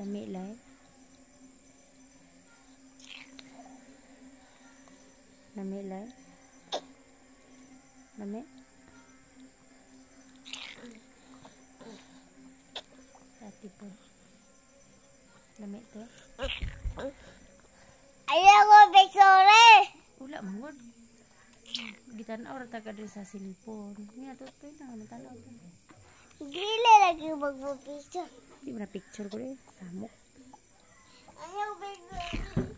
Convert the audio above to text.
Lami lai. Lami lai. Lami. Dati po. Lami to. Ayaw ko picture. Wala mo. Gitanaw ra taga diri sa cellphone. Nga tutoy na matanaw to. Gila lagi magpo-picture. Di mo na picture ko rin. Samok. Ayaw picture.